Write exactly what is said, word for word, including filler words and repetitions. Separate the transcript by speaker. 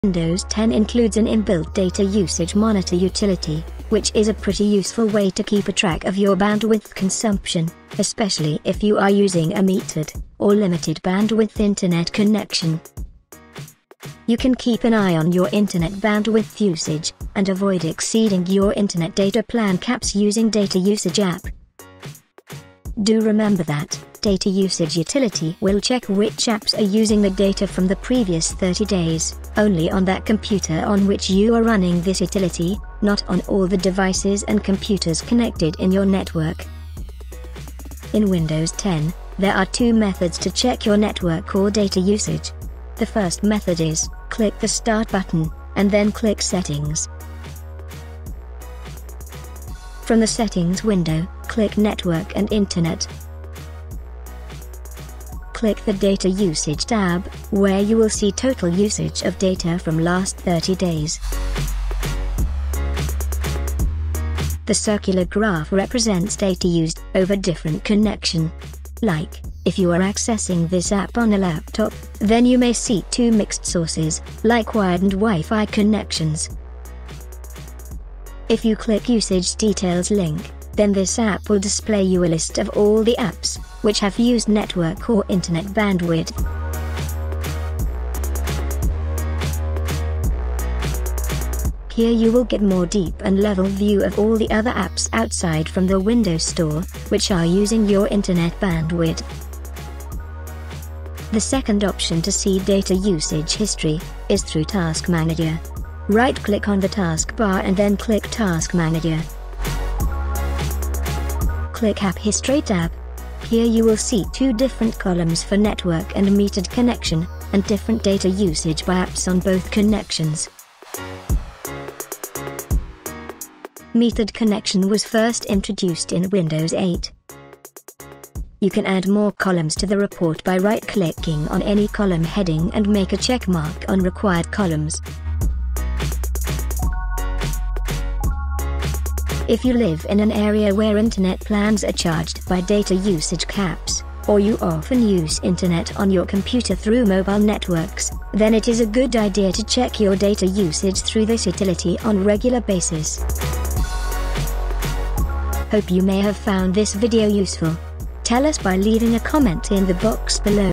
Speaker 1: Windows ten includes an inbuilt data usage monitor utility, which is a pretty useful way to keep a track of your bandwidth consumption, especially if you are using a metered or limited bandwidth internet connection. You can keep an eye on your internet bandwidth usage, and avoid exceeding your internet data plan caps using Data Usage app. Do remember that Data Usage utility will check which apps are using the data from the previous thirty days, only on that computer on which you are running this utility, not on all the devices and computers connected in your network. In Windows ten, there are two methods to check your network or data usage. The first method is, click the Start button, and then click Settings. From the Settings window, click Network and Internet. Click the Data Usage tab, where you will see total usage of data from last thirty days. The circular graph represents data used over different connection. Like, if you are accessing this app on a laptop, then you may see two mixed sources, like wired and Wi-Fi connections. If you click Usage Details link, then this app will display you a list of all the apps which have used network or internet bandwidth. Here you will get more deep and level view of all the other apps outside from the Windows Store, which are using your internet bandwidth. The second option to see data usage history is through Task Manager. Right-click on the taskbar and then click Task Manager. Click App History tab. Here you will see two different columns for network and metered connection, and different data usage by apps on both connections. Metered connection was first introduced in Windows eight. You can add more columns to the report by right-clicking on any column heading and make a check mark on required columns. If you live in an area where internet plans are charged by data usage caps, or you often use internet on your computer through mobile networks, then it is a good idea to check your data usage through this utility on regular basis. Hope you may have found this video useful. Tell us by leaving a comment in the box below.